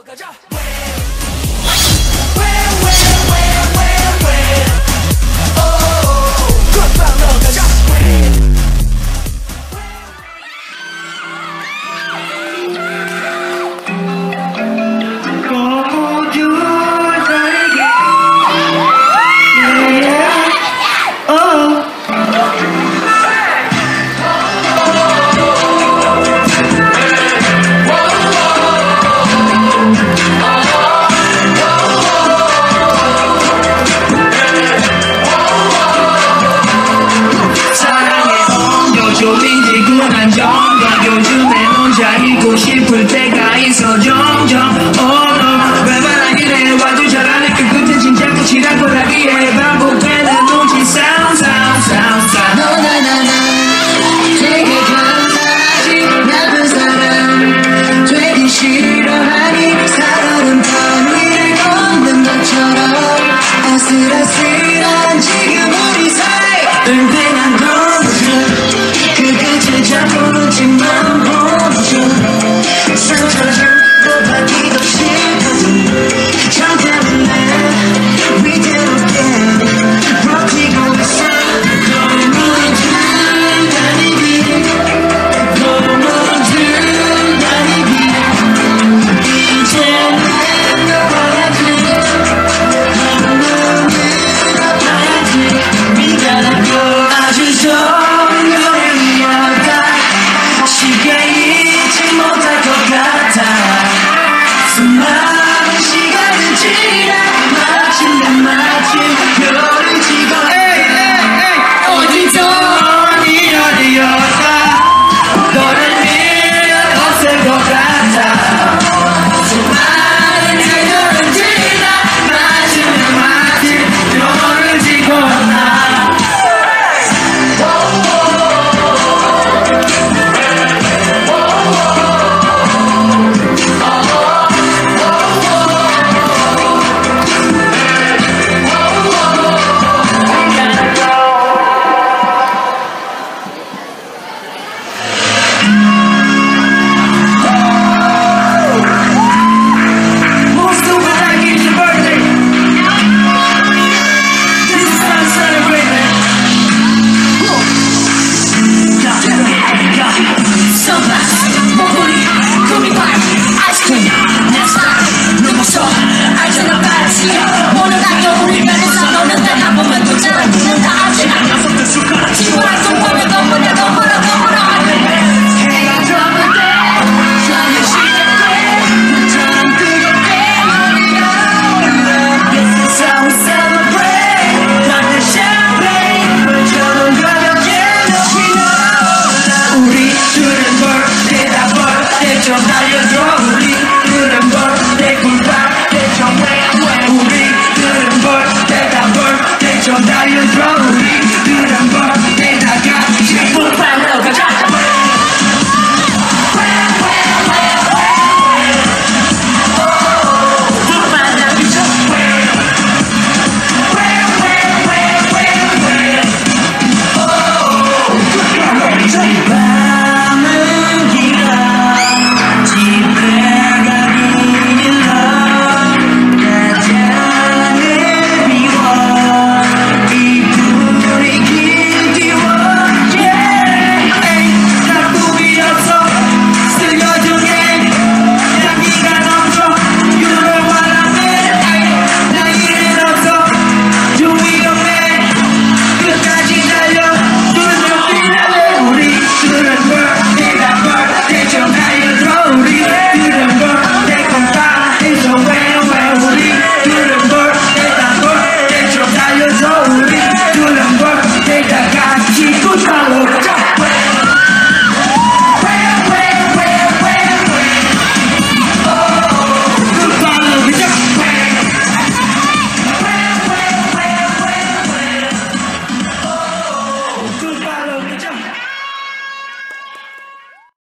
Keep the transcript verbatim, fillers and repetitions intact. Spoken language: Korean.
싶을 때가 있어 점점 oh no 웬만하게 내와도 잘하는 그 끝은 진짜 끝이란 걸 하기에 반복되는 눈치 sound sound sound sound 너 나나나 되게 감사하지 나쁜 사람 되기 싫어하니 살얼음 단 위를 걷는 것처럼 아슬아슬한 지금 우리 사이 땡땡한 거무슨 그 끝을 잡고 놓지만 멈춰 상처주고 받기도 싫거든 저 때문에 위태롭게 버티고 있어 너무든 나의 길 너무든 나의 길 이제는 너와야지 너무는 아파야지 네가 나고 아주 좋은 노래였다 쉽게 잊지 못할 것 같아 수많은 시간을 지나 마침내 마침 별을 지고 어디서 네 어디였다 너를 밀어 없을 것 같아 수많은 시간을 지나 마침내 마침 별을 지고 나 Good.